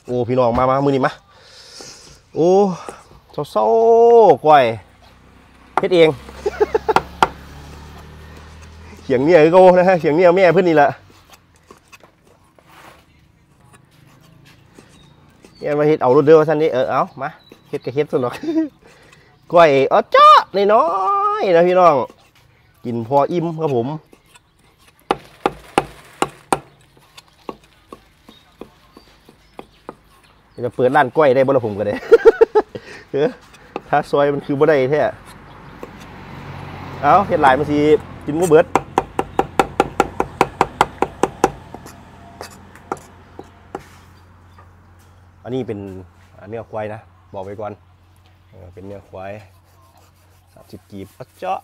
โอ้พี่น้องมามือนี่มาโอ้เศร้าๆก้อยเฮ็ดเองเขียงเนี่ยก็นะฮะเขียงเนี่ยแม่เพื่อนนี่แหละเนี่ยมาเฮ็ดเอารถเดือดท่านนี้เอามาเฮ็ดก็เฮ็ดสุดหรอกก้อยเจาะน้อยๆนะพี่น้องกินพออิ่มครับผมจะเปิดร้านก้อยได้บ่ล่ะผมก็ได้ถ้าซอยมันคือบ่ได้แท้เอาเฮ็ดหลายมันสิกินบ่เบิดอันนี้เป็นเนื้อควายนะบอกไว้ก่อนเป็นเนื้อควาย30กีบเจาะ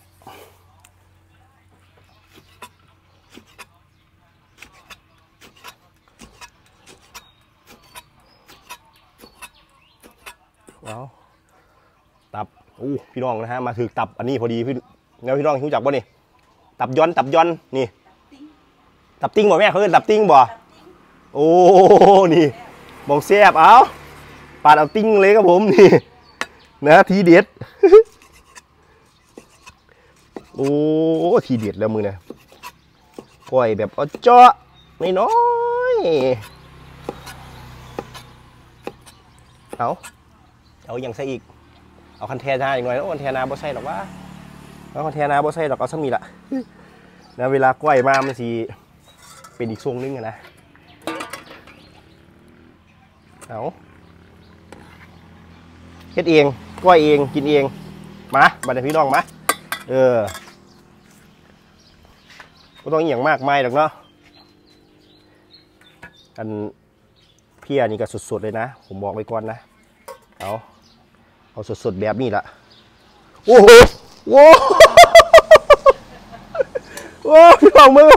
เอาตับพี่น้องนะฮะมาถือตับอันนี้พอดีพี่แล้วพี่น้องรู้จักป่ะนี่ตับย้อนนี่ตับติ้งบ่แม่เขาเรียกตับติ้งบ่โอ้นี่มองแซ่บเอาปาดเอาติ้งเลยครับผมนี่นะทีเด็ดโอ้ทีเด็ดแล้วมือนะก้อยแบบเจาะน้อยเอาอย่างใส่อีกเอาคันแทนาอีกหน่อยแล้วคันแทนาบ่ใส่หรอกว่าเอาคันแทนาบ่ใส่หรอกเอาซ้ำนี่แหละนะเวลาก้อยมามันสิเป็นอีกทรงนึงนะเอาเฮ็ดเองก้อยเองกินเองมาบัดนี้พี่น้องมาก็ต้องอย่างมากมายหรอกเนาะอันเพี้ยนี่ก็สุดๆเลยนะผมบอกไว้ก่อนนะเอาสดๆแบบนี้ละโอ้โหโอ้โหพี่น้องมือ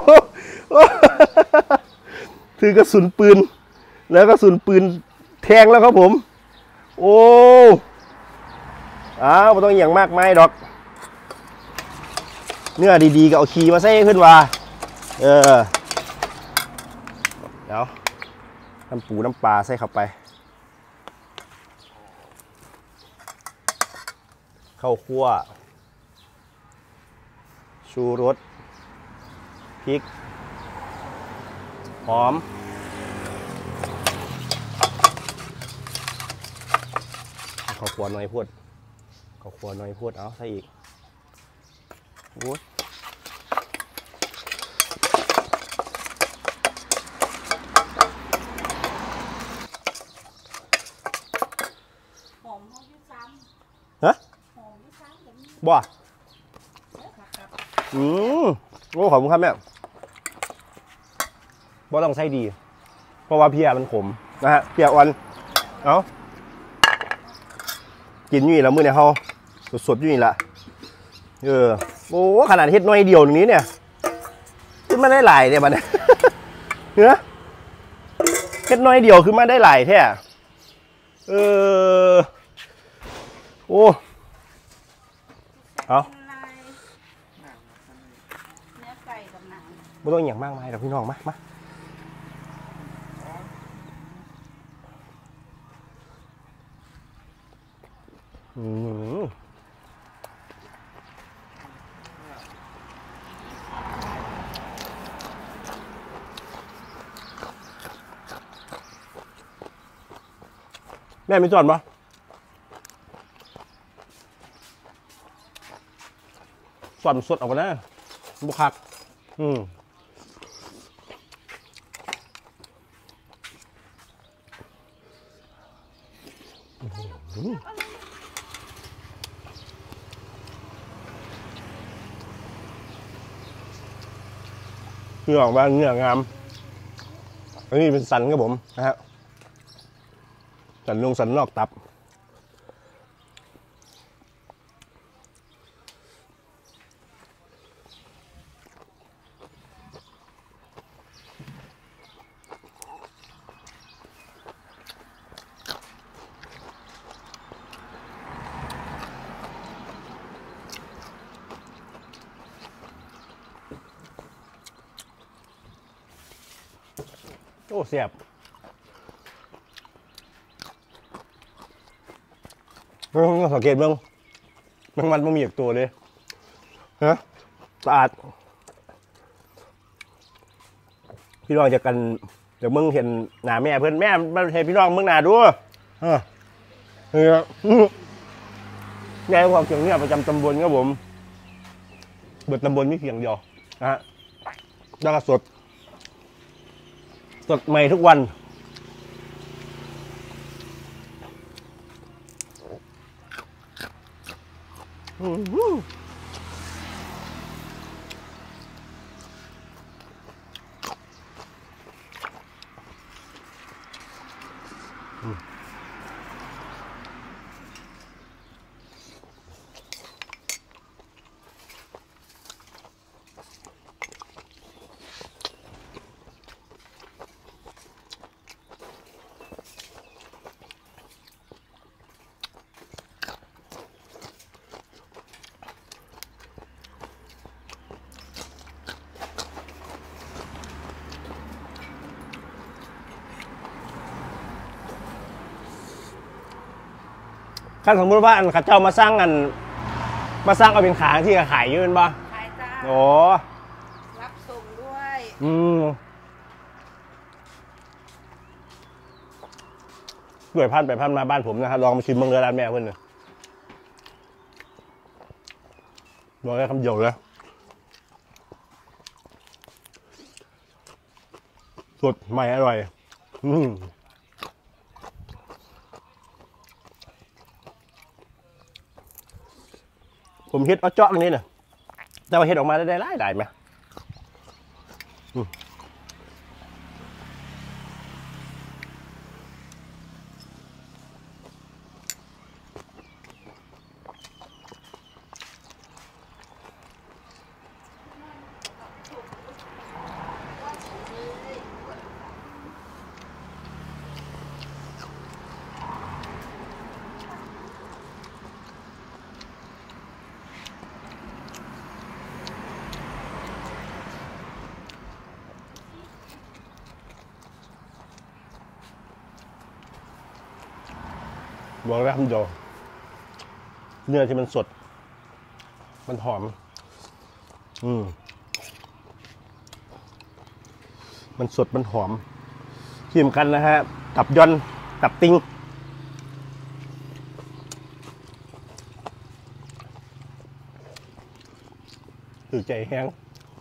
ถือกระสุนปืนแล้วกระสุนปืนแทงแล้วครับผมโอ้ไม่ต้องอย่างมากมายดอกเนื้อดีๆก็เอาขี้มาใส่ขึ้นว่าเดี๋ยวน้ำปูน้ำปลาใส่เข้าไปข้าวคั่วชูรสพริกหอมข้าวคั่วน้อยพูดข้าวคั่วน้อยพูดเอาใส่อีกวุ้ยฮะบ่โอ้ขอบคุณครับแม่บ่ต้องใส่ดีเพราะว่าเพียมันขมนะฮะเพียอ่อนกินอยู่แล้วมื้อเนี่ยเขาสดๆอยู่นี่ละโอ้ขนาดเฮ็ดน้อยเดียวอย่างนี้เนี่ยขึ้นมาได้หลายเนี่ยบัดเนี่ยเนื้อเฮ็ดน้อยเดียวขึ้นมาได้หลายแท้โอ้ไม่ต้องอย่างมากมายหรอกพี่น้องมาแม่มีจอดปะส่วนสดออกมานะบุคักเนื้อออกมาเนื้องามอันนี้เป็นสันครับผมนะฮะสันลงสันนอกตับโอ้เสียบต้องสังเกตเบ้างมันไม่มีอีกตัวเลยฮะสะอาดพี่น้องจะกันเดี๋ยวมึงเห็นหน้าแม่เพื่อนแม่มาเห็นพี่น้องมึงหน้าดูแม่ความเขียงเนี่ยประจำตำบลครับผมเบิดตำบลมีเขียงเดียวนะฮะแล้วก็สดใหม่ทุกวันถ้าสมมติว่าอันข้าเจ้ามาสร้างเอาเป็นขาที่ขายอยู่เป็นบ่ขายจ้าโอ้รับส่งด้วยด้วยพันไปพันมาบ้านผมนะครับลองมาชิมเมืองเรือร้านแม่เพื่อนเลยบอกได้คำเดียวเลยสดใหม่อร่อยผมเฮ็ดเอาเจาะตรงนี้เนี่ยแต่ว่าเฮ็ดออกมาได้หลายไหมบอกแล้วคำเดียวเนื้อที่มันสดมันหอมมันสดมันหอมที่สำคัญนะฮะตับย่อนตับติ้งถือใจแห้ง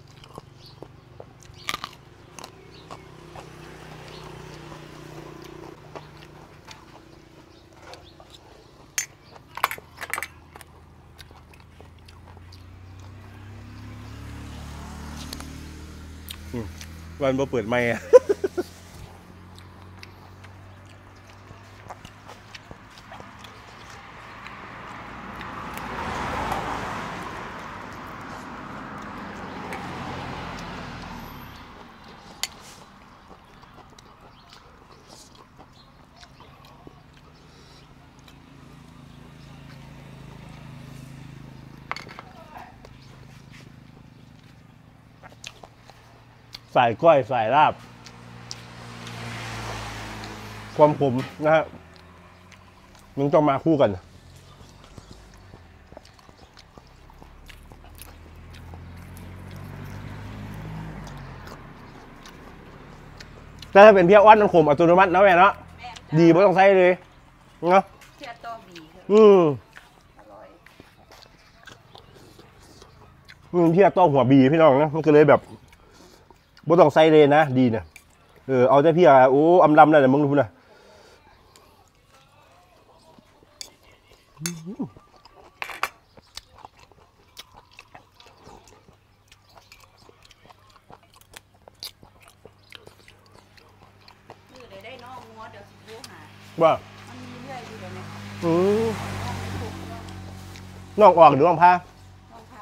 วันบ่เปิดไมค์ใส่ก้อยใส่ลาบความขมนะฮะมึงต้องมาคู่กันแต่ถ้าเป็นเพี้ยอ้วนมันขมอัตโนมัตินะแม่เนาะดีไม่ต้องใส่เลยเนาะเพี้ยต้มดีอร่อยเพี้ยต้มหัวบีพี่น้องนะมันก็เลยแบบไม่ต้องใส่เลยนะดีนะเอาแต่เพี้ยโอ้อำลำเลยนะมึงดูนะได้น้องงัวเดี๋ยวสิรู้หาว่ามันมีเรื่อยอยู่เลยเนี่ยน้องออกหรือน้องพาน้องพ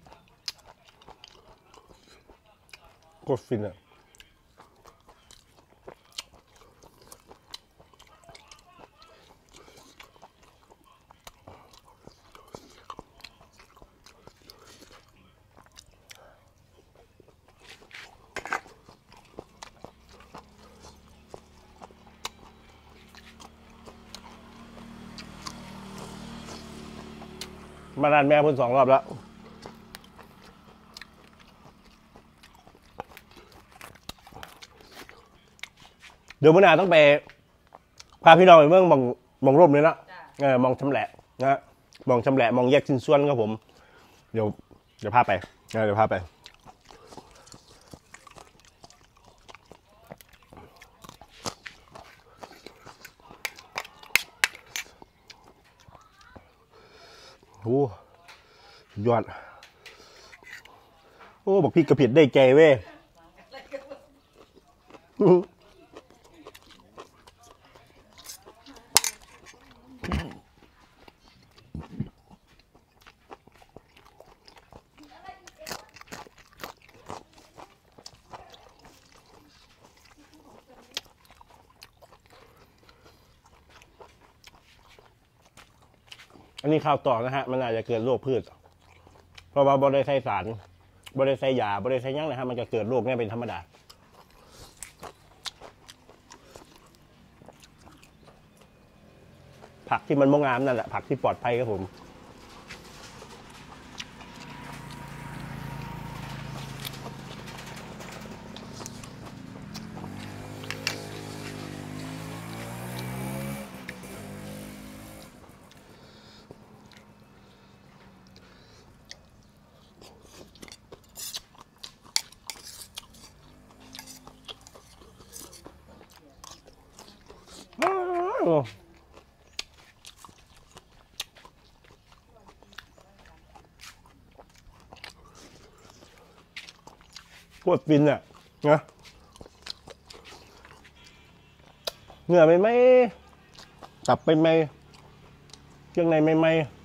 ากดฟินอ่ะมาร้านแม่เพิ่น2 รอบแล้วเดี๋ยวมื้อหน้าต้องไปพาพี่น้องไปเมืองมองร่มเลยนะมองชำแหละนะมองชำแหละมองแยกชิ้นส่วนครับผมเดี๋ยวพาไปเดี๋ยวพาไปโอ้ยอดโอ้บอกพี่กระเพียดได้แกเว้ยอันนี้ข่าวต่อนะฮะมันอาจจะเกิดโรคพืชเพราะว่าบริไซสารบริไซยาบริไซยั่งนะฮะมันจะเกิดโรคเนี่ยเป็นธรรมดาผักที่มันมงงามนั่นแหละผักที่ปลอดภัยครับผมโคตรฟินอ่ะนะเนื้อไม่ตับไม่เครื่องในไม่